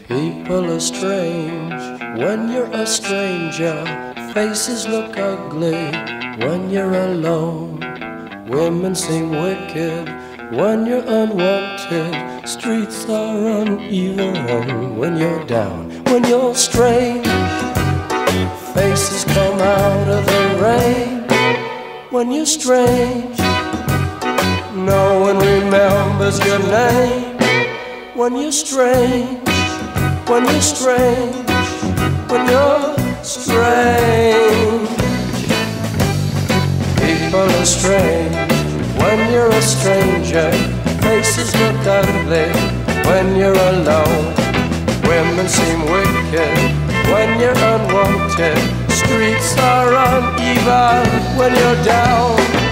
People are strange when you're a stranger. Faces look ugly when you're alone. Women seem wicked when you're unwanted. Streets are uneven when you're down. When you're strange, faces come out of the rain. When you're strange, no one remembers your name. When you're strange, when you're strange, when you're strange. People are strange when you're a stranger. Faces look ugly when you're alone. Women seem wicked when you're unwanted. Streets are uneven when you're down.